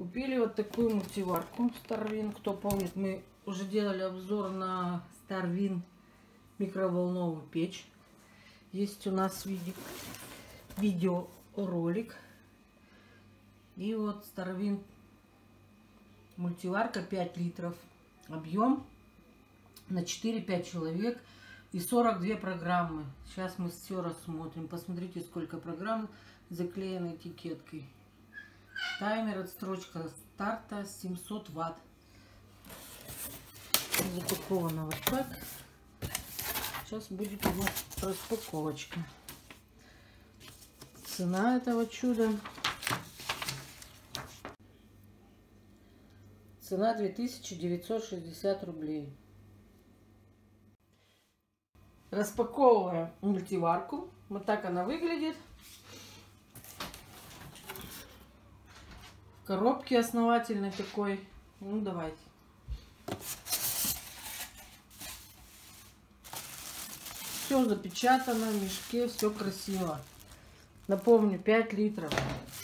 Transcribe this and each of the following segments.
Купили вот такую мультиварку Starwin. Кто помнит, мы уже делали обзор на Starwin микроволновую печь. Есть у нас видеоролик. И вот Starwin мультиварка 5 литров. Объем на 4-5 человек и 42 программы. Сейчас мы все рассмотрим. Посмотрите, сколько программ заклеены этикеткой. Таймер, отстрочка старта 700 ватт. Запаковано вот так. Сейчас будет его распаковочка. Цена этого чуда. Цена 2960 рублей. Распаковываем мультиварку. Вот так она выглядит. В коробке основательной такой. Ну, давайте. Все запечатано в мешке, все красиво. Напомню, 5 литров.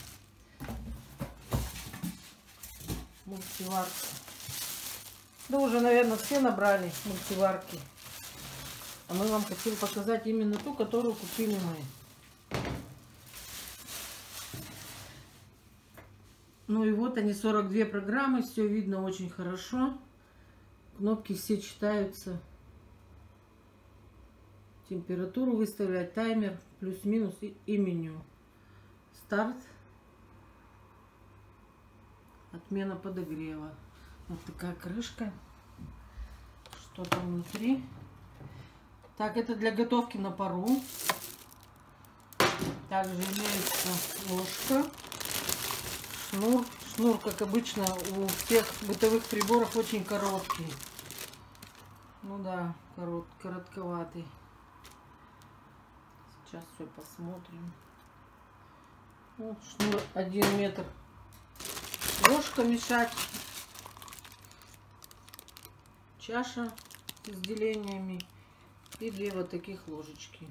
Мультиварка. Да уже, наверное, все набрали мультиварки. А мы вам хотим показать именно ту, которую купили мы. Ну и вот они, 42 программы, все видно очень хорошо. Кнопки все читаются. Температуру выставлять, таймер, плюс-минус и меню. Старт. Отмена подогрева. Вот такая крышка. Что там внутри? Так, это для готовки на пару. Также имеется ложка. Шнур. Шнур, как обычно, у всех бытовых приборов очень короткий. Ну да, коротковатый. Сейчас все посмотрим. Вот шнур 1 метр. Ложка мешать. Чаша с делениями. И 2 вот таких ложечки.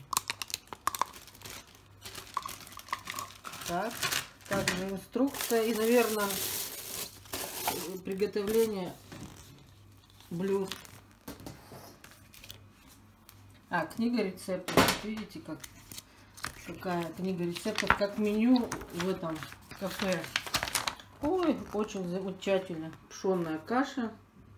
Так. Также инструкция и, наверное, приготовление блюд. А, книга рецептов. Видите, какая книга рецептов, как меню в этом кафе. Ой, очень замечательно. Пшенная каша,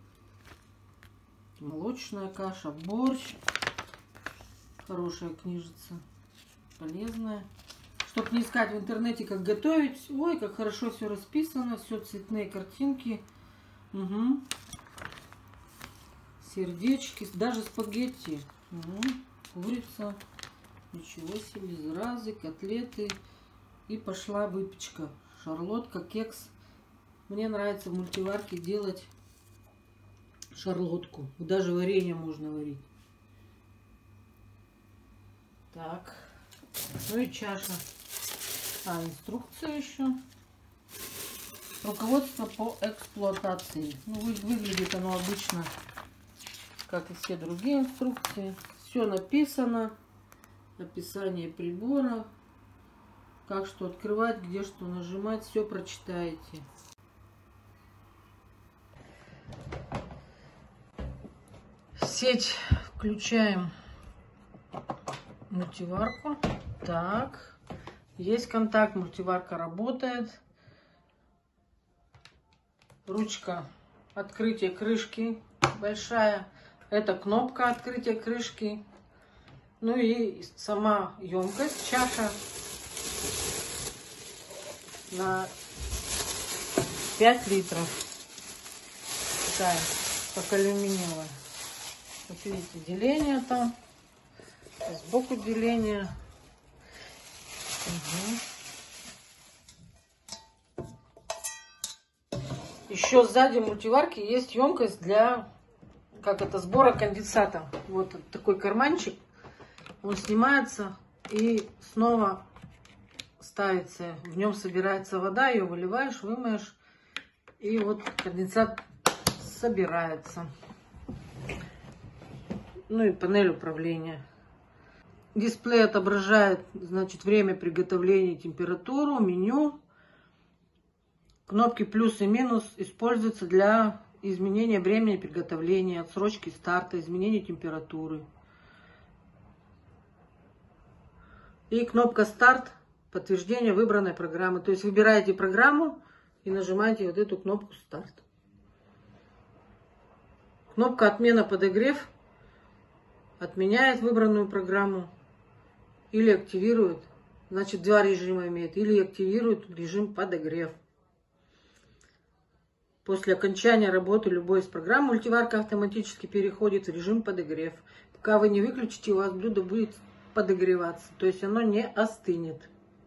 молочная каша, борщ. Хорошая книжица, полезная. Чтобы не искать в интернете, как готовить. Ой, как хорошо все расписано. Все цветные картинки. Угу. Сердечки. Даже спагетти. Угу. Курица. Ничего себе. Безразы, котлеты. И пошла выпечка. Шарлотка, кекс. Мне нравится в мультиварке делать шарлотку. Даже варенье можно варить. Так. Ну и чаша. А, инструкция еще. Руководство по эксплуатации. Ну, выглядит оно обычно, как и все другие инструкции. Все написано. Описание прибора. Как что открывать, где что нажимать. Все прочитаете. Сеть включаем. Мультиварку. Так. Есть контакт, мультиварка работает. Ручка открытия крышки большая. Это кнопка открытия крышки. Ну и сама емкость, чаша на 5 литров. Такая, как алюминиевая. Вот видите, деление там. Сбоку деление. Угу. Еще сзади мультиварки есть емкость для сбора конденсата. Вот такой карманчик. Он снимается и снова ставится. В нем собирается вода, ее выливаешь, вымоешь. И вот конденсат собирается. Ну и панель управления. Дисплей отображает, значит, время приготовления, температуру, меню. Кнопки плюс и минус используются для изменения времени приготовления, отсрочки старта, изменения температуры. И кнопка старт, подтверждение выбранной программы. То есть выбираете программу и нажимаете вот эту кнопку старт. Кнопка отмена подогрев отменяет выбранную программу или активирует. Значит, два режима имеет. Или активирует режим подогрев. После окончания работы любой из программ мультиварка автоматически переходит в режим подогрев. Пока вы не выключите, у вас блюдо будет подогреваться. То есть оно не остынет.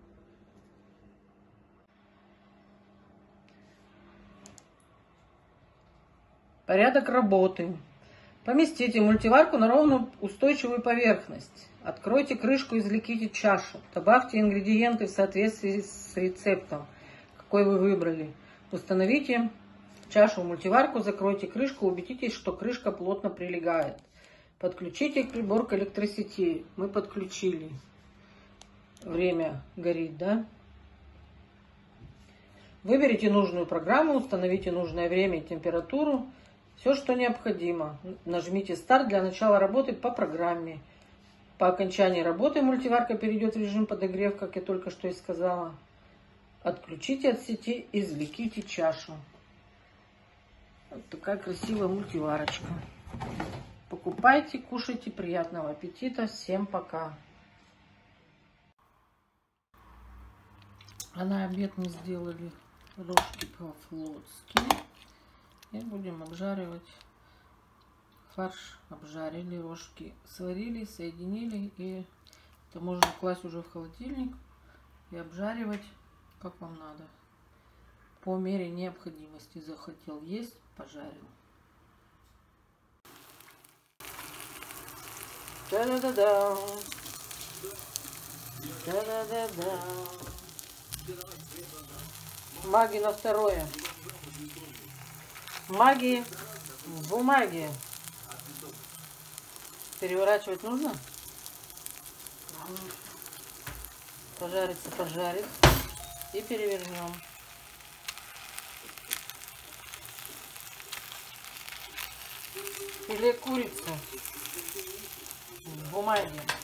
Порядок работы. Поместите мультиварку на ровную устойчивую поверхность. Откройте крышку, извлеките чашу. Добавьте ингредиенты в соответствии с рецептом, какой вы выбрали. Установите чашу в мультиварку, закройте крышку, убедитесь, что крышка плотно прилегает. Подключите прибор к электросети. Мы подключили. Время горит, да? Выберите нужную программу, установите нужное время и температуру. Все, что необходимо. Нажмите старт для начала работы по программе. По окончании работы мультиварка перейдет в режим подогрев, как я только что и сказала. Отключите от сети, извлеките чашу. Вот такая красивая мультиварочка. Покупайте, кушайте, приятного аппетита. Всем пока. А на обед мы сделали рожки по-флотски. И будем обжаривать фарш. Обжарили рожки, сварили, соединили. И это можно класть уже в холодильник и обжаривать, как вам надо. По мере необходимости. Захотел есть, пожарил. Да-да-да-да. Да-да-да-да. Маги на второе. Маги в бумаге. Переворачивать нужно? Пожарится, пожарит. И перевернем. Филе курицы в бумаге.